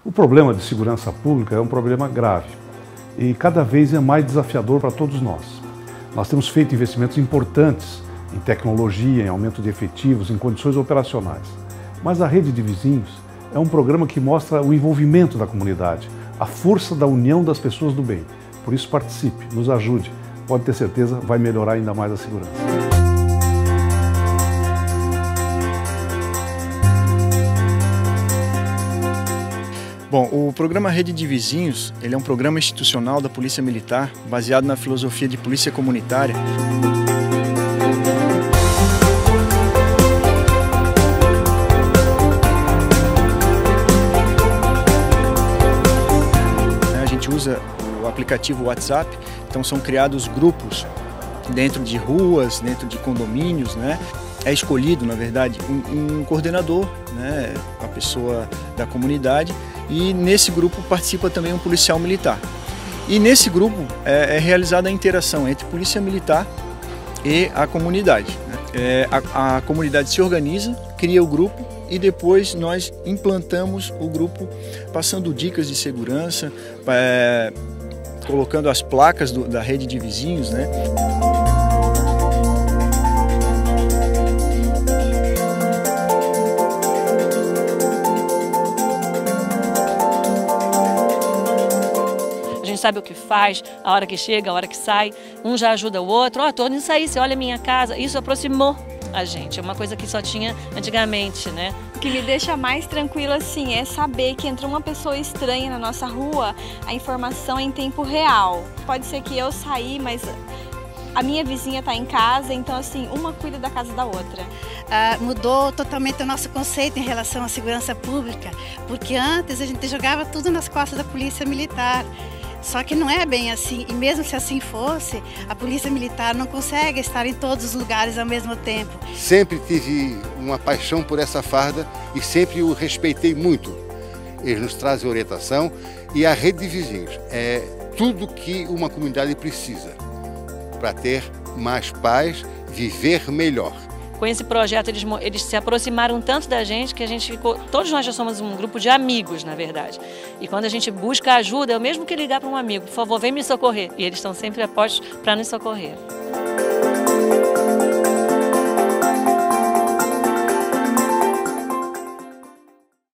O problema de segurança pública é um problema grave e cada vez é mais desafiador para todos nós. Nós temos feito investimentos importantes em tecnologia, em aumento de efetivos, em condições operacionais. Mas a Rede de Vizinhos é um programa que mostra o envolvimento da comunidade, a força da união das pessoas do bem. Por isso participe, nos ajude. Pode ter certeza, vai melhorar ainda mais a segurança. Bom, o programa Rede de Vizinhos, ele é um programa institucional da Polícia Militar, baseado na filosofia de polícia comunitária. A gente usa o aplicativo WhatsApp, então são criados grupos dentro de ruas, dentro de condomínios, né? É escolhido, na verdade, um coordenador, né? Uma pessoa da comunidade, e nesse grupo participa também um policial militar. E nesse grupo é realizada a interação entre polícia militar e a comunidade, né? A comunidade se organiza, cria o grupo e depois nós implantamos o grupo passando dicas de segurança, colocando as placas da rede de vizinhos, né? A gente sabe o que faz, a hora que chega, a hora que sai, um já ajuda o outro. Tô indo sair, você olha a minha casa. Isso aproximou a gente, é uma coisa que só tinha antigamente, né? O que me deixa mais tranquila, assim, é saber que entra uma pessoa estranha na nossa rua, a informação é em tempo real. Pode ser que eu saí, mas a minha vizinha está em casa, então assim, uma cuida da casa da outra. Mudou totalmente o nosso conceito em relação à segurança pública, porque antes a gente jogava tudo nas costas da polícia militar. Só que não é bem assim, e mesmo se assim fosse, a polícia militar não consegue estar em todos os lugares ao mesmo tempo. Sempre tive uma paixão por essa farda e sempre o respeitei muito. Eles nos trazem orientação e a Rede de Vizinhos é tudo que uma comunidade precisa para ter mais paz, viver melhor. Com esse projeto eles se aproximaram tanto da gente que a gente ficou, todos nós já somos um grupo de amigos, na verdade. E quando a gente busca ajuda, é o mesmo que ligar para um amigo, por favor, vem me socorrer. E eles estão sempre apostos para nos socorrer.